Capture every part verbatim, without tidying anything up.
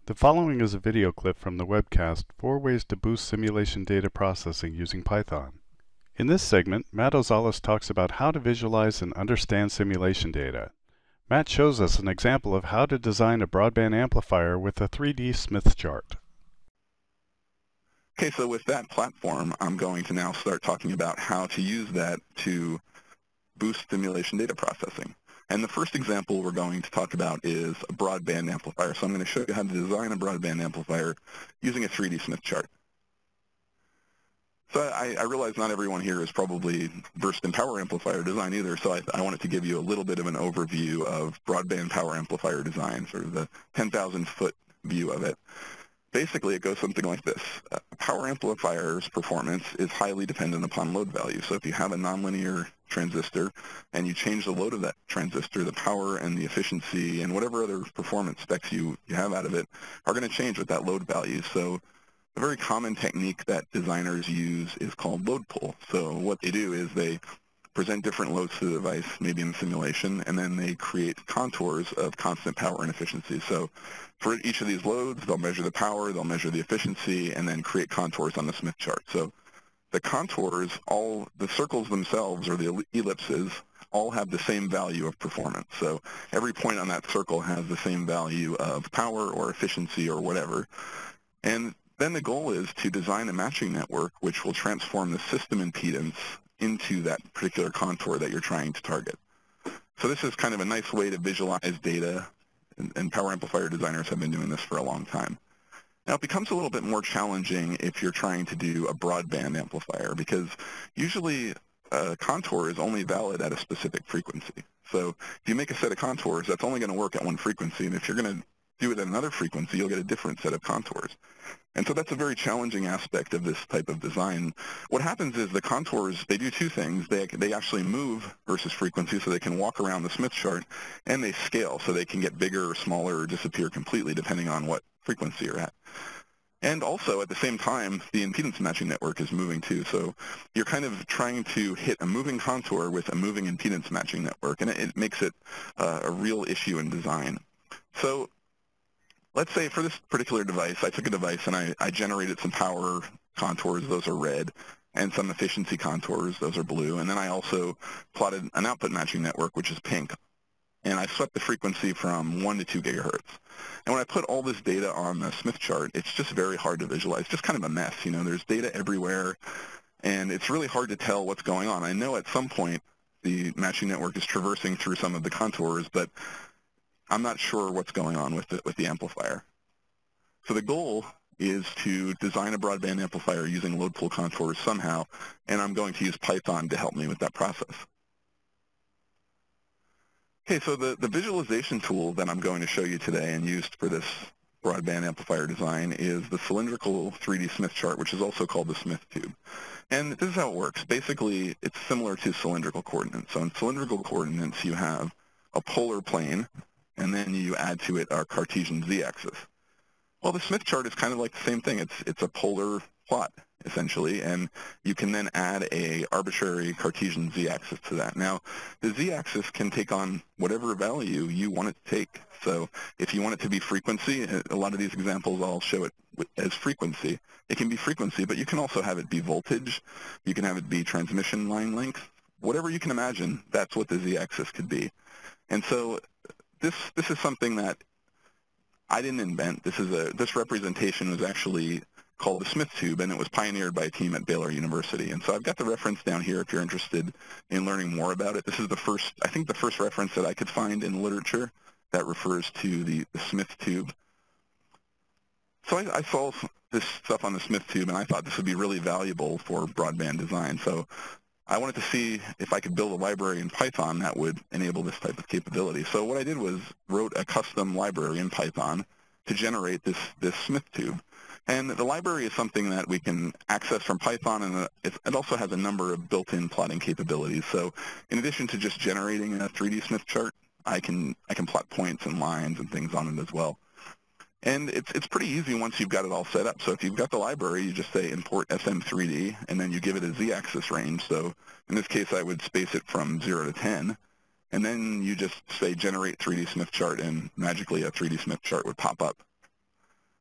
The following is a video clip from the webcast, Four Ways to Boost Simulation Data Processing Using Python. In this segment, Matt Ozalas talks about how to visualize and understand simulation data. Matt shows us an example of how to design a broadband amplifier with a three D Smith chart. Okay, so with that platform, I'm going to now start talking about how to use that to boost simulation data processing. And the first example we're going to talk about is a broadband amplifier. So I'm going to show you how to design a broadband amplifier using a three D Smith chart. So I, I realize not everyone here is probably versed in power amplifier design either, so I, I wanted to give you a little bit of an overview of broadband power amplifier design, sort of the ten thousand foot view of it. Basically, it goes something like this. Uh, power amplifier's performance is highly dependent upon load value. So if you have a nonlinear transistor and you change the load of that transistor, the power and the efficiency and whatever other performance specs you, you have out of it are going to change with that load value. So a very common technique that designers use is called load pull. So what they do is they present different loads to the device, maybe in the simulation, and then they create contours of constant power and efficiency. So for each of these loads, they'll measure the power, they'll measure the efficiency, and then create contours on the Smith chart. So the contours, all the circles themselves, or the ellipses, all have the same value of performance. So every point on that circle has the same value of power or efficiency or whatever. And then the goal is to design a matching network which will transform the system impedance into that particular contour that you're trying to target. So this is kind of a nice way to visualize data, and, and power amplifier designers have been doing this for a long time. Now it becomes a little bit more challenging if you're trying to do a broadband amplifier, because usually a contour is only valid at a specific frequency. So if you make a set of contours, that's only going to work at one frequency, and if you're going to do it at another frequency, you'll get a different set of contours. And so that's a very challenging aspect of this type of design. What happens is the contours, they do two things. They, they actually move versus frequency, so they can walk around the Smith chart, and they scale, so they can get bigger or smaller or disappear completely depending on what frequency you're at. And also, at the same time, the impedance matching network is moving too. So you're kind of trying to hit a moving contour with a moving impedance matching network, and it, it makes it uh, a real issue in design. So let's say for this particular device, I took a device and I, I generated some power contours, those are red, and some efficiency contours, those are blue, and then I also plotted an output matching network, which is pink, and I swept the frequency from one to two gigahertz. And when I put all this data on the Smith chart, it's just very hard to visualize, just kind of a mess, you know, there's data everywhere, and it's really hard to tell what's going on. I know at some point the matching network is traversing through some of the contours, but I'm not sure what's going on with the, with the amplifier. So the goal is to design a broadband amplifier using load pull contours somehow, and I'm going to use Python to help me with that process. Okay, so the, the visualization tool that I'm going to show you today and used for this broadband amplifier design is the cylindrical three D Smith chart, which is also called the Smith tube. And this is how it works. Basically, it's similar to cylindrical coordinates. So in cylindrical coordinates, you have a polar plane, and then you add to it our Cartesian z-axis. Well, the Smith chart is kind of like the same thing. It's, it's a polar plot, essentially, and you can then add a arbitrary Cartesian z-axis to that. Now, the z-axis can take on whatever value you want it to take. So if you want it to be frequency, a lot of these examples I'll show it as frequency. It can be frequency, but you can also have it be voltage. You can have it be transmission line length. Whatever you can imagine, that's what the z-axis could be. And so This this is something that I didn't invent. This is a this representation was actually called the Smith tube, and it was pioneered by a team at Baylor University. And so I've got the reference down here if you're interested in learning more about it. This is the first, I think, the first reference that I could find in literature that refers to the, the Smith tube. So I, I saw this stuff on the Smith tube, and I thought this would be really valuable for broadband design. So I wanted to see if I could build a library in Python that would enable this type of capability. So what I did was wrote a custom library in Python to generate this, this Smith tube. And the library is something that we can access from Python, and it also has a number of built-in plotting capabilities. So in addition to just generating a three D Smith chart, I can, I can plot points and lines and things on it as well. And it's, it's pretty easy once you've got it all set up. So if you've got the library, you just say import S M three D, and then you give it a z-axis range. So in this case, I would space it from zero to ten. And then you just say generate three D Smith chart, and magically a three D Smith chart would pop up.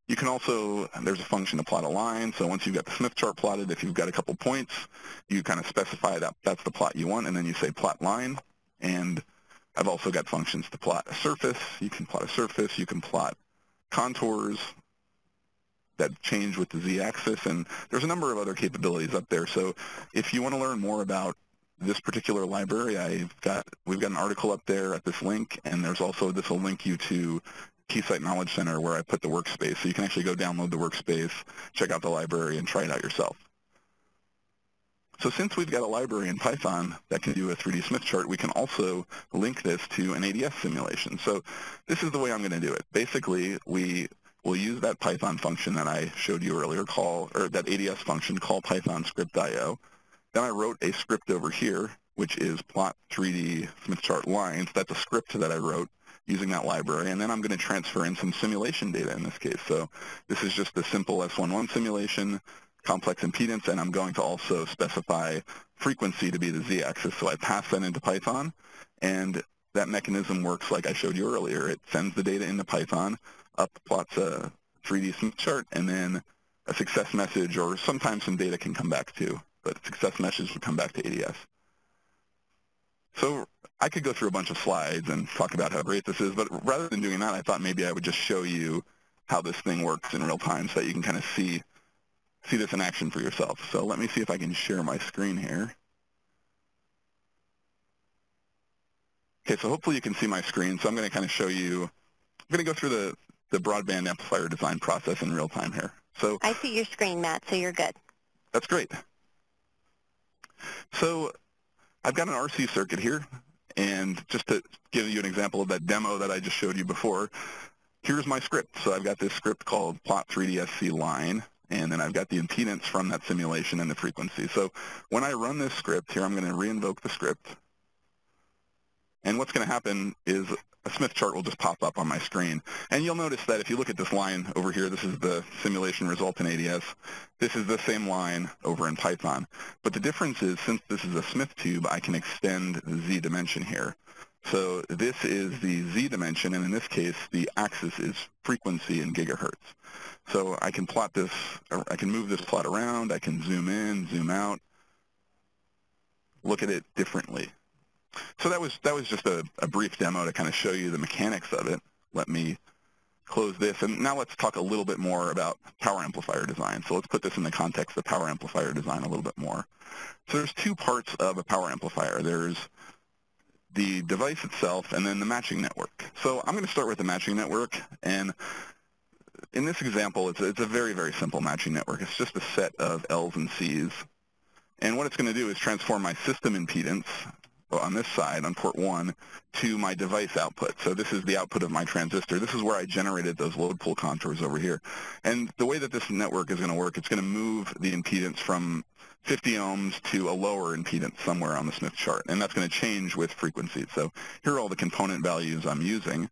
You can also, there's a function to plot a line, so once you've got the Smith chart plotted, if you've got a couple points, you kind of specify that that's the plot you want, and then you say plot line. And I've also got functions to plot a surface. You can plot a surface, you can plot contours that change with the z-axis, and there's a number of other capabilities up there. So if you want to learn more about this particular library, I've got, we've got an article up there at this link, and there's also, this will link you to Keysight Knowledge Center where I put the workspace. So you can actually go download the workspace, check out the library, and try it out yourself. So since we've got a library in Python that can do a three D Smith chart, we can also link this to an A D S simulation. So this is the way I'm going to do it. Basically, we will use that Python function that I showed you earlier, call, or that A D S function, call Python script I O. Then I wrote a script over here, which is plot three D Smith chart lines. That's a script that I wrote using that library, and then I'm going to transfer in some simulation data in this case. So this is just a simple S eleven simulation, complex impedance, and I'm going to also specify frequency to be the z-axis. So I pass that into Python, and that mechanism works like I showed you earlier. It sends the data into Python, up plots a three D Smith chart, and then a success message, or sometimes some data can come back too, but success message will come back to A D S. So I could go through a bunch of slides and talk about how great this is, but rather than doing that, I thought maybe I would just show you how this thing works in real time so that you can kind of see, see this in action for yourself. So let me see if I can share my screen here. Okay, so hopefully you can see my screen. So I'm going to kind of show you, I'm going to go through the, the broadband amplifier design process in real time here. So I see your screen, Matt, so you're good. That's great. So I've got an R C circuit here, and just to give you an example of that demo that I just showed you before, here's my script. So I've got this script called plot three D S C line, and then I've got the impedance from that simulation and the frequency. So when I run this script here, I'm going to re-invoke the script, and what's going to happen is a Smith chart will just pop up on my screen. And you'll notice that if you look at this line over here, this is the simulation result in A D S. This is the same line over in Python. But the difference is, since this is a Smith tube, I can extend the z dimension here. So this is the z dimension, and in this case, the axis is frequency in gigahertz. So I can plot this, or I can move this plot around, I can zoom in, zoom out, look at it differently. So that was that was just a, a brief demo to kind of show you the mechanics of it. Let me close this, and now let's talk a little bit more about power amplifier design. So let's put this in the context of power amplifier design a little bit more. So there's two parts of a power amplifier. There's the device itself and then the matching network. So I'm going to start with the matching network, and in this example, it's a, it's a very, very simple matching network. It's just a set of L's and C's. And what it's going to do is transform my system impedance on this side, on port one, to my device output. So this is the output of my transistor. This is where I generated those load pull contours over here. And the way that this network is going to work, it's going to move the impedance from fifty ohms to a lower impedance somewhere on the Smith chart. And that's going to change with frequency. So here are all the component values I'm using.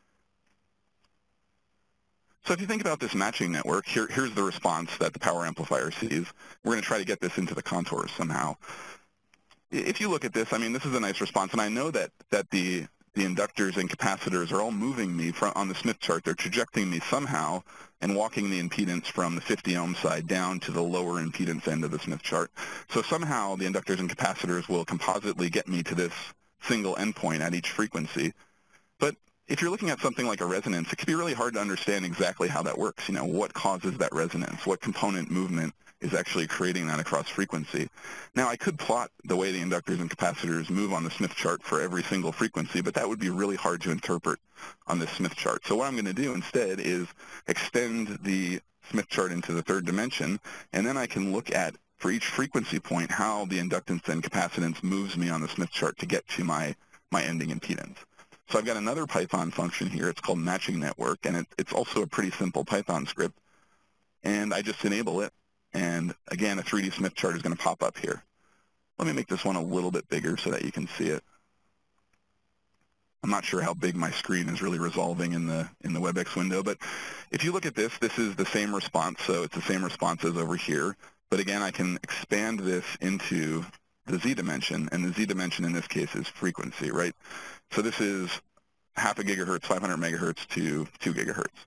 So if you think about this matching network, here, here's the response that the power amplifier sees. We're going to try to get this into the contours somehow. If you look at this, I mean, this is a nice response, and I know that, that the, the inductors and capacitors are all moving me from, on the Smith chart. They're trajecting me somehow and walking the impedance from the fifty ohm side down to the lower impedance end of the Smith chart. So somehow the inductors and capacitors will compositely get me to this single endpoint at each frequency. But if you're looking at something like a resonance, it can be really hard to understand exactly how that works. You know, what causes that resonance? What component movement is actually creating that across frequency? Now, I could plot the way the inductors and capacitors move on the Smith chart for every single frequency, but that would be really hard to interpret on this Smith chart. So what I'm going to do instead is extend the Smith chart into the third dimension, and then I can look at, for each frequency point, how the inductance and capacitance moves me on the Smith chart to get to my, my ending impedance. So I've got another Python function here. It's called matching network, and it, it's also a pretty simple Python script. And I just enable it, and again, a three D Smith chart is going to pop up here. Let me make this one a little bit bigger so that you can see it. I'm not sure how big my screen is really resolving in the in the WebEx window, but if you look at this, this is the same response, so it's the same response as over here. But again, I can expand this into the z dimension, and the z dimension in this case is frequency, right? So this is half a gigahertz, five hundred megahertz to two gigahertz.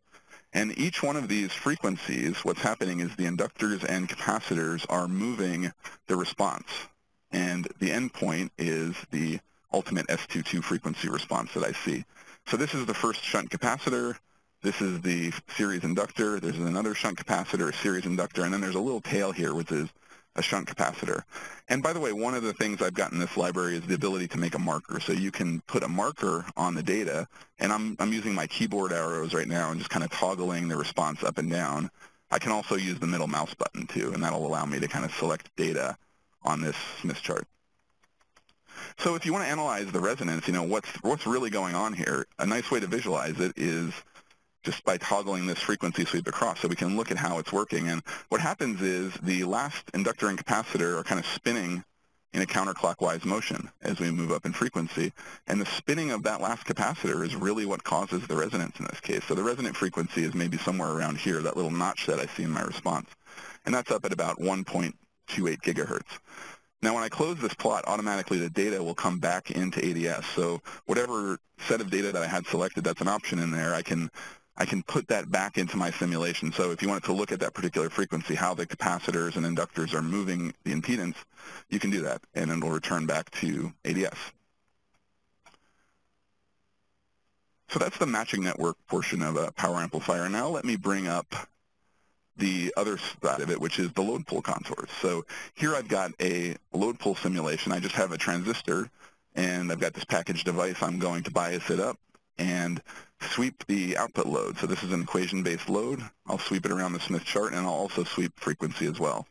And each one of these frequencies, what's happening is the inductors and capacitors are moving the response. And the endpoint is the ultimate S twenty-two frequency response that I see. So this is the first shunt capacitor. This is the series inductor. There's another shunt capacitor, a series inductor, and then there's a little tail here, which is a shunt capacitor. And by the way, one of the things I've got in this library is the ability to make a marker. So you can put a marker on the data, and I'm, I'm using my keyboard arrows right now and just kind of toggling the response up and down. I can also use the middle mouse button too, and that'll allow me to kind of select data on this Smith chart. So if you want to analyze the resonance, you know, what's, what's really going on here, a nice way to visualize it is just by toggling this frequency sweep across so we can look at how it's working. And what happens is the last inductor and capacitor are kind of spinning in a counterclockwise motion as we move up in frequency. And the spinning of that last capacitor is really what causes the resonance in this case. So the resonant frequency is maybe somewhere around here, that little notch that I see in my response. And that's up at about one point two eight gigahertz. Now, when I close this plot, automatically the data will come back into A D S. So whatever set of data that I had selected, that's an option in there, I can I can put that back into my simulation. So if you wanted to look at that particular frequency, how the capacitors and inductors are moving the impedance, you can do that, and it'll return back to A D S. So that's the matching network portion of a power amplifier. Now let me bring up the other side of it, which is the load pull contours. So here I've got a load pull simulation. I just have a transistor, and I've got this package device. I'm going to bias it up and sweep the output load. So this is an equation-based load. I'll sweep it around the Smith chart, and I'll also sweep frequency as well.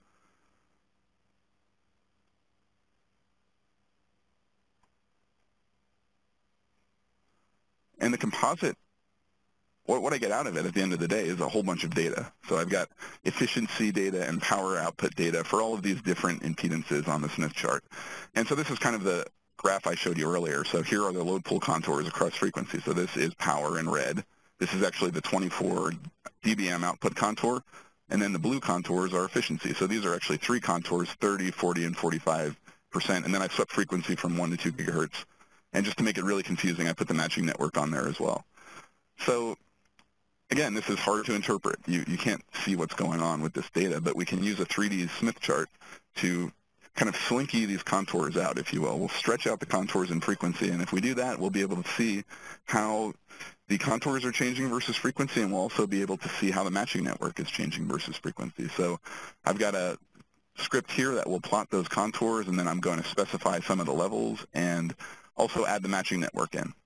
And the composite, what, what I get out of it at the end of the day is a whole bunch of data. So I've got efficiency data and power output data for all of these different impedances on the Smith chart. And so this is kind of the graph I showed you earlier. So here are the load pull contours across frequency. So this is power in red. This is actually the twenty-four D B M output contour. And then the blue contours are efficiency. So these are actually three contours, thirty, forty, and forty-five percent. And then I swept frequency from one to two gigahertz. And just to make it really confusing, I put the matching network on there as well. So again, this is hard to interpret. You, you can't see what's going on with this data, but we can use a three D Smith chart to kind of slinky these contours out, if you will. We'll stretch out the contours in frequency, and if we do that, we'll be able to see how the contours are changing versus frequency, and we'll also be able to see how the matching network is changing versus frequency. So I've got a script here that will plot those contours, and then I'm going to specify some of the levels and also add the matching network in.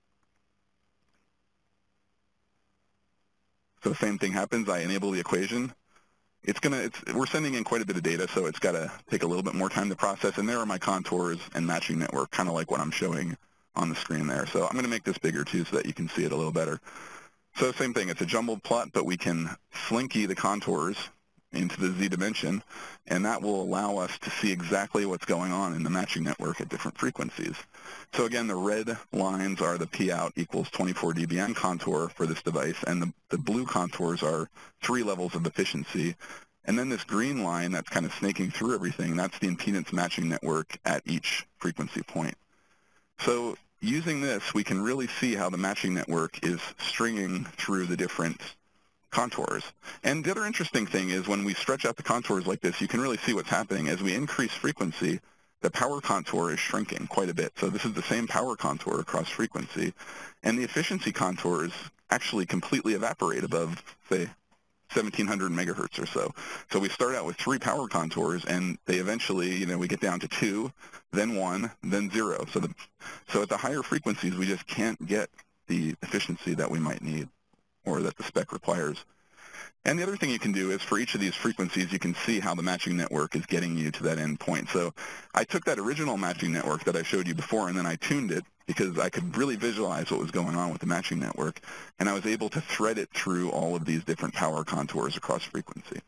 So the same thing happens. I enable the equation. It's gonna. It's, we're sending in quite a bit of data, so it's got to take a little bit more time to process. And there are my contours and matching network, kind of like what I'm showing on the screen there. So I'm going to make this bigger too, so that you can see it a little better. So same thing. It's a jumbled plot, but we can slinky the contours into the z dimension, and that will allow us to see exactly what's going on in the matching network at different frequencies. So again, the red lines are the P out equals twenty-four D B M contour for this device, and the, the blue contours are three levels of efficiency. And then this green line that's kind of snaking through everything, that's the impedance matching network at each frequency point. So using this, we can really see how the matching network is stringing through the different contours. And the other interesting thing is when we stretch out the contours like this, you can really see what's happening. As we increase frequency, the power contour is shrinking quite a bit. So this is the same power contour across frequency. And the efficiency contours actually completely evaporate above, say, seventeen hundred megahertz or so. So we start out with three power contours, and they eventually, you know, we get down to two, then one, then zero. So, the, so at the higher frequencies, we just can't get the efficiency that we might need, or that the spec requires. And the other thing you can do is for each of these frequencies, you can see how the matching network is getting you to that end point. So I took that original matching network that I showed you before, and then I tuned it because I could really visualize what was going on with the matching network, and I was able to thread it through all of these different power contours across frequency.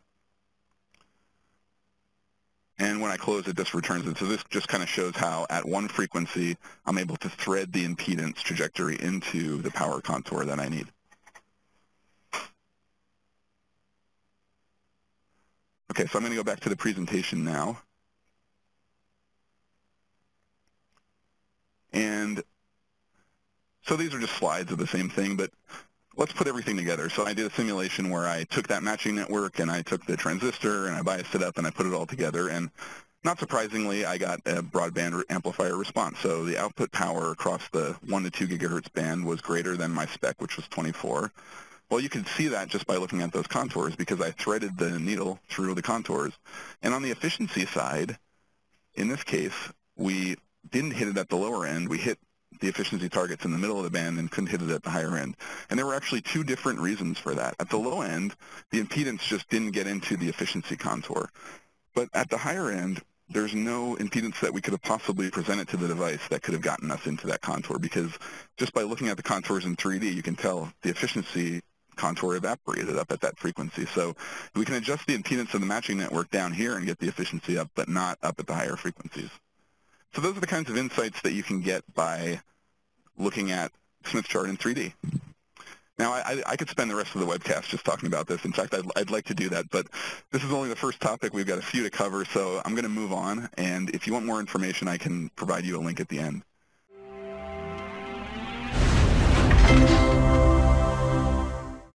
And when I close it, this returns it. So this just kind of shows how at one frequency, I'm able to thread the impedance trajectory into the power contour that I need. Okay, so I'm going to go back to the presentation now. And so these are just slides of the same thing, but let's put everything together. So I did a simulation where I took that matching network and I took the transistor and I biased it up and I put it all together. And not surprisingly, I got a broadband amplifier response. So the output power across the one to two gigahertz band was greater than my spec, which was twenty-four. Well, you can see that just by looking at those contours because I threaded the needle through the contours. And on the efficiency side, in this case, we didn't hit it at the lower end. We hit the efficiency targets in the middle of the band and couldn't hit it at the higher end. And there were actually two different reasons for that. At the low end, the impedance just didn't get into the efficiency contour. But at the higher end, there's no impedance that we could have possibly presented to the device that could have gotten us into that contour because just by looking at the contours in three D, you can tell the efficiency contour evaporated up at that frequency. So we can adjust the impedance of the matching network down here and get the efficiency up, but not up at the higher frequencies. So those are the kinds of insights that you can get by looking at Smith chart in three D. Now, I, I could spend the rest of the webcast just talking about this. In fact, I'd, I'd like to do that, but this is only the first topic. We've got a few to cover, so I'm going to move on. And if you want more information, I can provide you a link at the end.